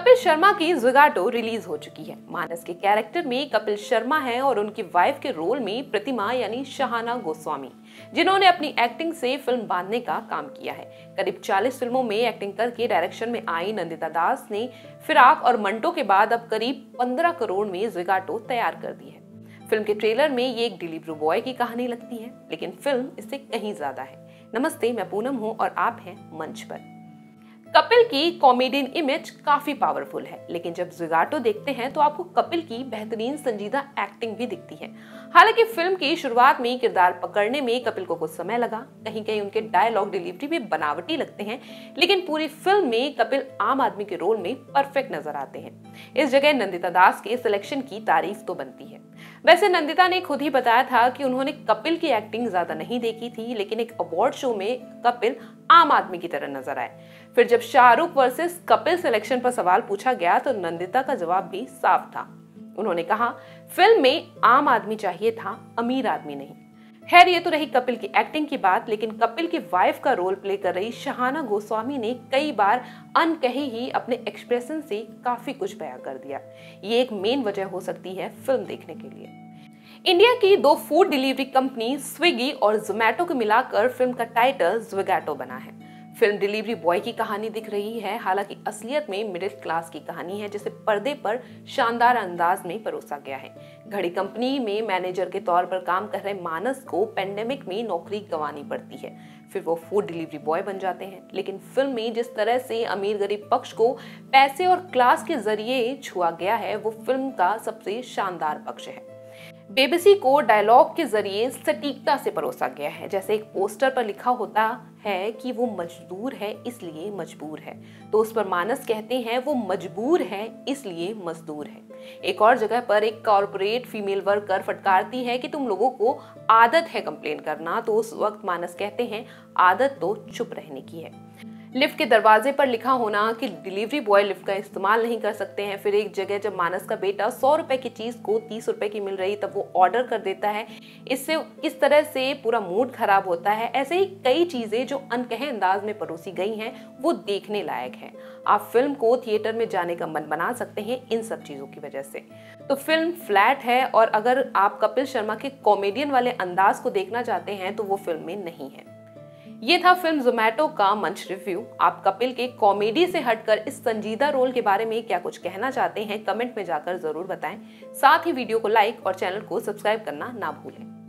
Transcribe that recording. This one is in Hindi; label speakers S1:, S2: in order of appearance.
S1: कपिल शर्मा की ज़ोगाटो रिलीज हो चुकी है। मानस के कैरेक्टर में कपिल शर्मा हैं और उनकी वाइफ के रोल में प्रतिमा यानी शहाना गोस्वामी, जिन्होंने अपनी एक्टिंग से फिल्म बांधने का काम किया है। करीब 40 फिल्मों में एक्टिंग करके डायरेक्शन में आई नंदिता दास ने फिराक और मंटो के बाद अब करीब 15 करोड़ में ज़ोगाटो तैयार कर दी है। फिल्म के ट्रेलर में ये एक डिलीवरी बॉय की कहानी लगती है, लेकिन फिल्म इससे कहीं ज्यादा है। नमस्ते, मैं पूनम हूँ और आप हैं मंच पर। कपिल की कॉमेडियन इमेज काफी पावरफुल है, लेकिन जब ज़ोगाटो देखते हैं तो आपको कपिल की बेहतरीन संजीदा एक्टिंग भी दिखती है। हालांकि फिल्म की शुरुआत में किरदार पकड़ने में कपिल को कुछ समय लगा, कहीं कहीं उनके डायलॉग डिलीवरी भी बनावटी लगते हैं, लेकिन पूरी फिल्म में कपिल आम आदमी के रोल में परफेक्ट नजर आते हैं। इस जगह नंदिता दास के सिलेक्शन की तारीफ तो बनती है। वैसे नंदिता ने खुद ही बताया था कि उन्होंने कपिल की एक्टिंग ज्यादा नहीं देखी थी, लेकिन एक अवार्ड शो में कपिल आम आदमी की तरह नजर आए। फिर जब शाहरुख वर्सेस कपिल सिलेक्शन पर सवाल पूछा गया तो नंदिता का जवाब भी साफ था। उन्होंने कहा, फिल्म में आम आदमी चाहिए था, अमीर आदमी नहीं। खैर, ये तो रही कपिल की एक्टिंग की बात, लेकिन कपिल की वाइफ का रोल प्ले कर रही शहाना गोस्वामी ने कई बार अनकही ही अपने एक्सप्रेशन से काफी कुछ बयां कर दिया। ये एक मेन वजह हो सकती है फिल्म देखने के लिए। इंडिया की 2 फूड डिलीवरी कंपनी स्विगी और जोमैटो को मिलाकर फिल्म का टाइटल ज़ोगाटो बना है। फिल्म डिलीवरी बॉय की कहानी दिख रही है, हालांकि असलियत में मिडिल क्लास की कहानी है, जिसे पर्दे पर शानदार अंदाज में परोसा गया है। घड़ी कंपनी में मैनेजर के तौर पर काम कर रहे मानस को पेंडेमिक में नौकरी गंवानी पड़ती है, फिर वो फूड डिलीवरी बॉय बन जाते हैं। लेकिन फिल्म में जिस तरह से अमीर गरीब पक्ष को पैसे और क्लास के जरिए छुआ गया है, वो फिल्म का सबसे शानदार पक्ष है। बेबसी को डायलॉग के जरिए सटीकता से परोसा गया है। जैसे एक पोस्टर पर लिखा होता है कि वो मजदूर है इसलिए मजबूर है, तो उस पर मानस कहते हैं वो मजबूर है इसलिए मजदूर है। एक और जगह पर एक कॉर्पोरेट फीमेल वर्कर फटकारती है कि तुम लोगों को आदत है कंप्लेन करना, तो उस वक्त मानस कहते हैं आदत तो चुप रहने की है। लिफ्ट के दरवाजे पर लिखा होना कि डिलीवरी बॉय लिफ्ट का इस्तेमाल नहीं कर सकते हैं। फिर एक जगह जब मानस का बेटा 100 रुपए की चीज को 30 रुपए की मिल रही, तब वो ऑर्डर कर देता है। इससे किस तरह से पूरा मूड खराब होता है। ऐसे ही कई चीजें जो अनकहे अंदाज में परोसी गई हैं, वो देखने लायक है। आप फिल्म को थिएटर में जाने का मन बना सकते हैं इन सब चीजों की वजह से। तो फिल्म फ्लैट है, और अगर आप कपिल शर्मा के कॉमेडियन वाले अंदाज को देखना चाहते हैं तो वो फिल्म में नहीं है। ये था फिल्म ज़ोमैटो का मंच रिव्यू। आप कपिल के कॉमेडी से हटकर इस संजीदा रोल के बारे में क्या कुछ कहना चाहते हैं, कमेंट में जाकर जरूर बताएं। साथ ही वीडियो को लाइक और चैनल को सब्सक्राइब करना ना भूलें।